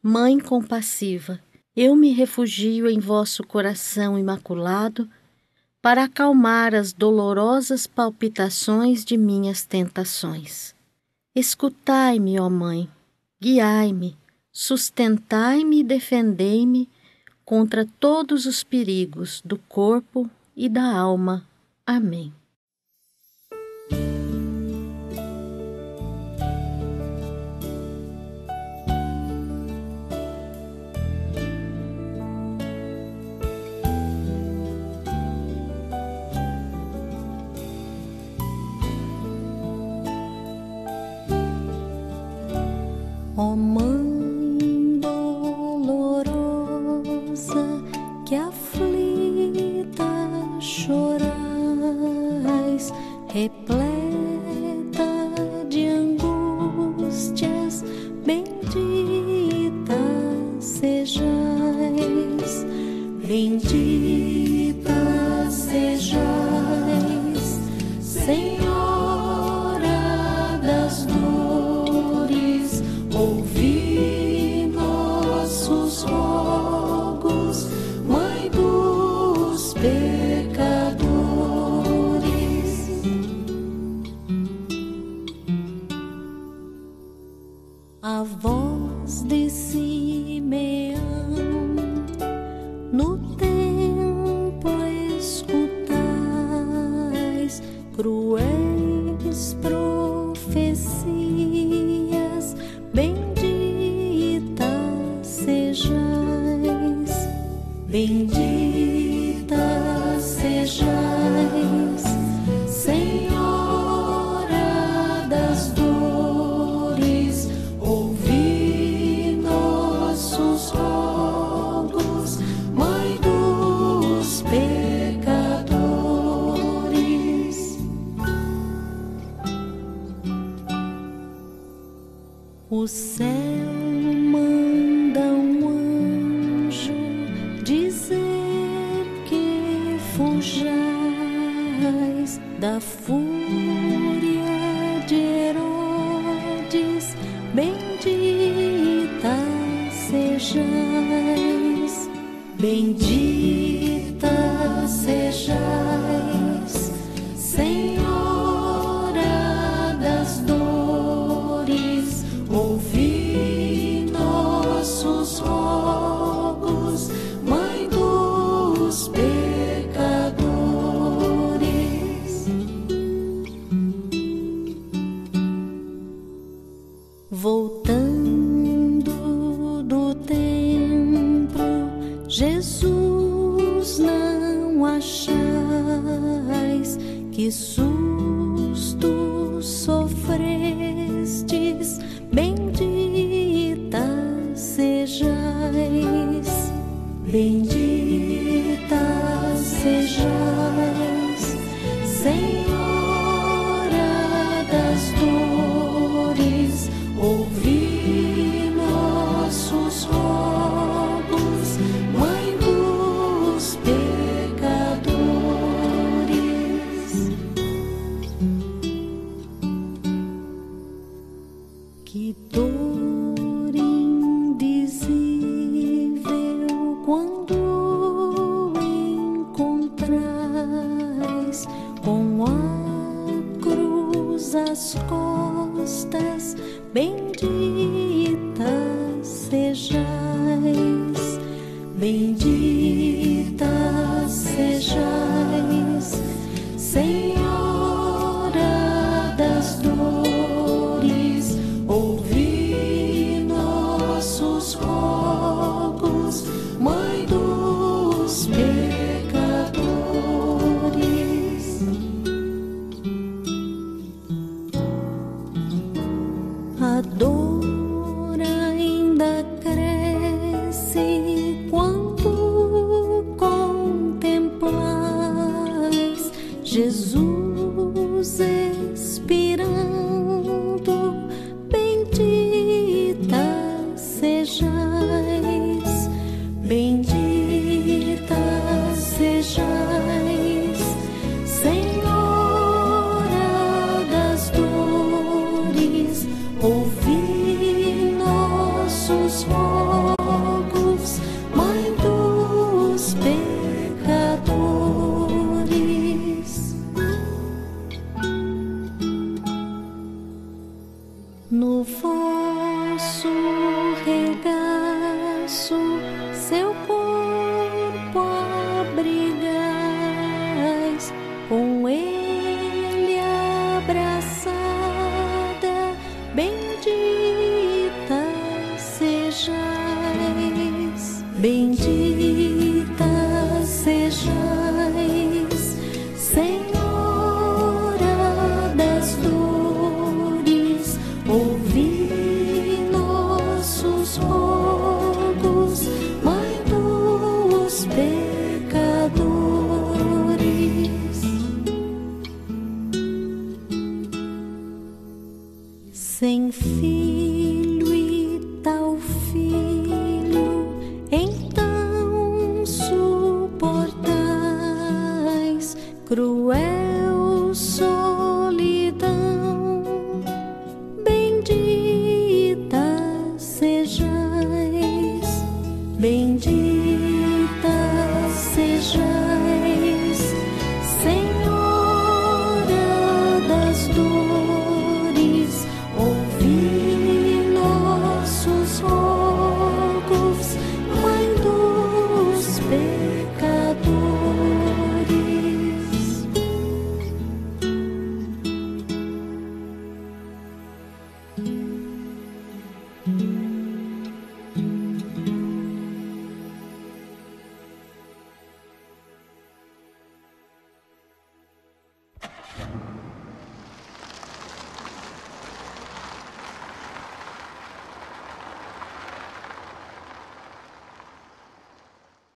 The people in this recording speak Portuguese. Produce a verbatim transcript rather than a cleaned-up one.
Mãe compassiva, eu me refugio em vosso coração imaculado para acalmar as dolorosas palpitações de minhas tentações. Escutai-me, ó Mãe, guiai-me, sustentai-me e defendei-me contra todos os perigos do corpo e da alma. Amém. Ó Mãe dolorosa, que aflita chorais, repleta de angústias, bendita sejais, bendita sejais, Senhora das dores. Ouvi nossos rogos, Mãe dos pecadores. A voz de Simeão no templo escutais, cruéis profecias, bendita sejais, bendita sejais, Senhora das dores. Ouvi nossos rogos, Mãe dos pecadores. O céu manda um anjo dizer que fujais da fúria de Herodes, bendita sejais, bendita sejais, Senhora das dores. Ouvi nossos rogos, Mãe dos pecadores. Voltando do templo, Jesus, não achais que susto sofrestes, bendita sejais, bendita sejais, Senhora das dores. Ouvi nossos rogos, Mãe dos pecadores. Que dor indizível quando encontrais com a cruz às costas, bendita sejais, bendita sejais, Senhora das dores. Ouvi nossos rogos, Mãe dos pecadores. A dor ainda cresce quando rogos, Mãe dos pecadores. No vosso regaço seu corpo abrigais, com ele abraçada, bendita sejais, bendita sejais, Senhora das dores, ouvi nossos rogos, Mãe dos pecadores. Sem filho e tal filho, então suportais cruel solidão, bendita sejais, bendita